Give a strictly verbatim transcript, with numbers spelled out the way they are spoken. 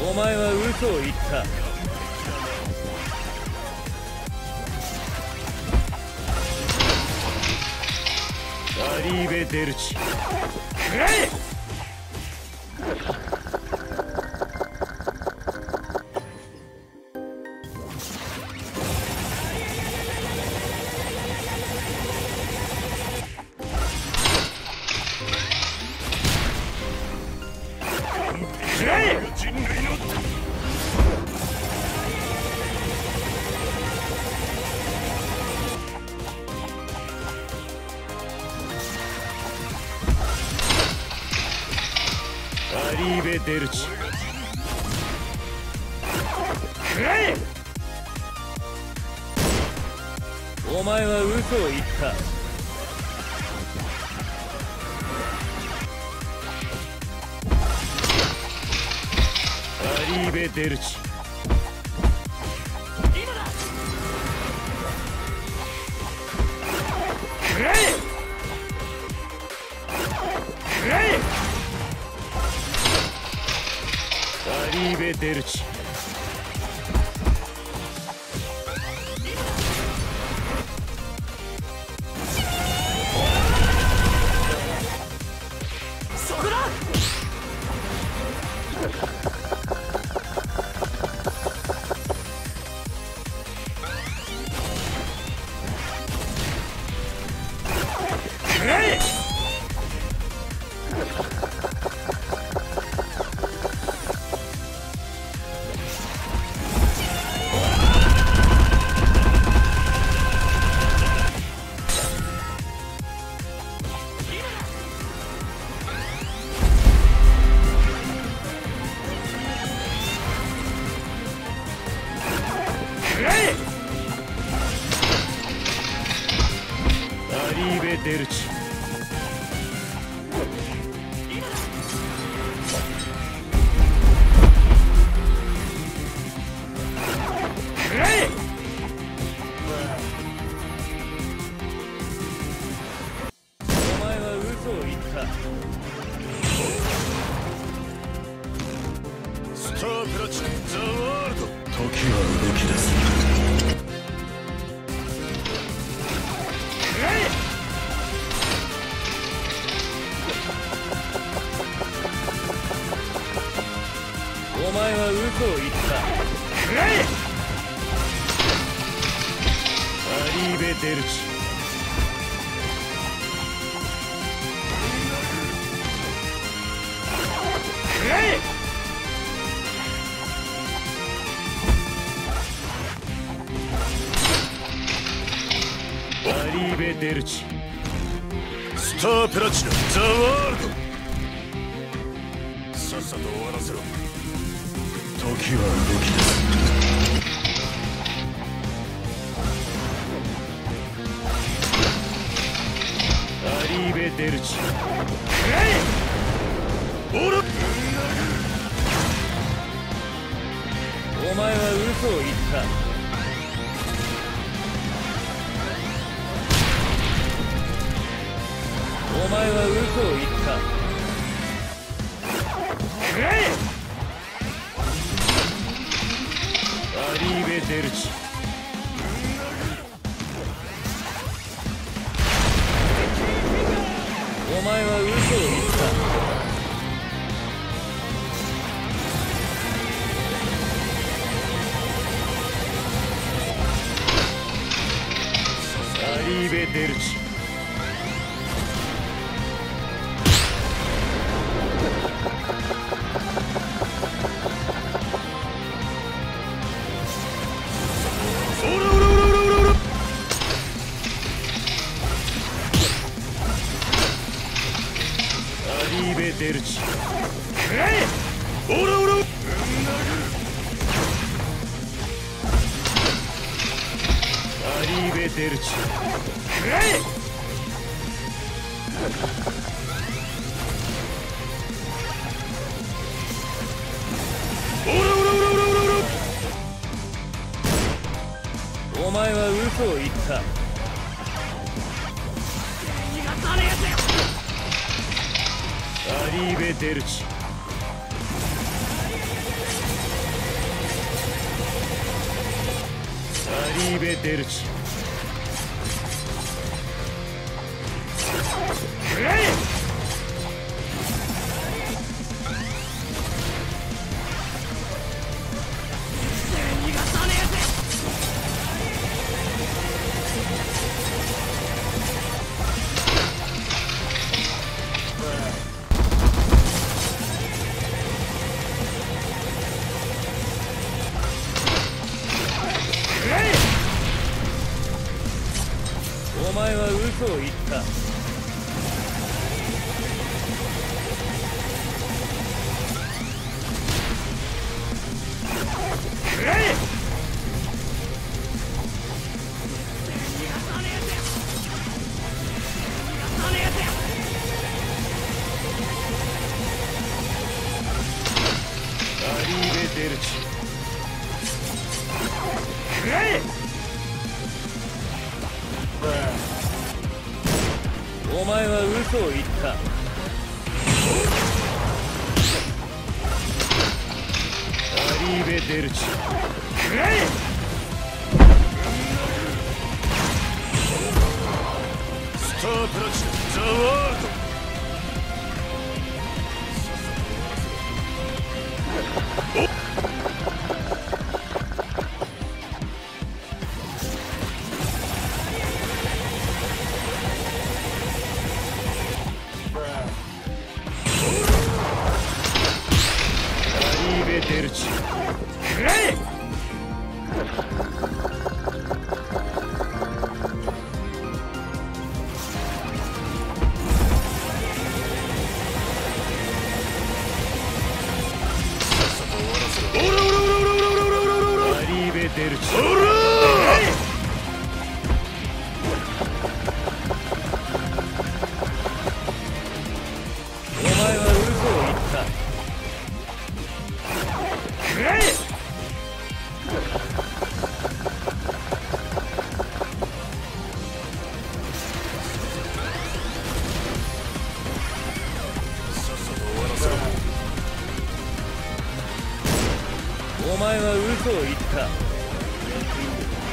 お前は嘘を言った。アリーベ・デルチ、くらえ。デルチ、くらえ。お前は嘘を言った。アリーベ・デルチ、今だ。くらえ。くらえ。アリーベ・デルチ、そこだ。くらえ。デルチ、くらえ。お前は嘘を言った。スタープラチナザワールド、時は動き出す。くらえ。お前は嘘を言った。くらえ。アリーベ・デルチ、くらえ。アリーベ・デルチ、スタープラチナザワールド、さっさと終わらせろ。時は動き出す。アリーベ・デルチ、くらえ。おら。お前は嘘を言った。お前は嘘を言った。くらえ。アリーベ・デルチ、お前は嘘を言った。アリーベ・デルチ、デルチ、くらえ。オラオラ。アリーベ・デルチ、くらえ。オラオラオラオラオラ。お前は嘘を言った。アリーベ・デルチ、 リーベデルチくらえ逃がさねえぜお前は嘘を言った。くらえ逃がさねえぜ逃がさねえぜアリーベデルチくらえお前は嘘を言った。アリーベデルチくらえスタープラチナザワールドデルチくらえオラオラオラオラオラオラオラオラアリーベデルチオラお前は嘘を言った。くらえお前は嘘を言った。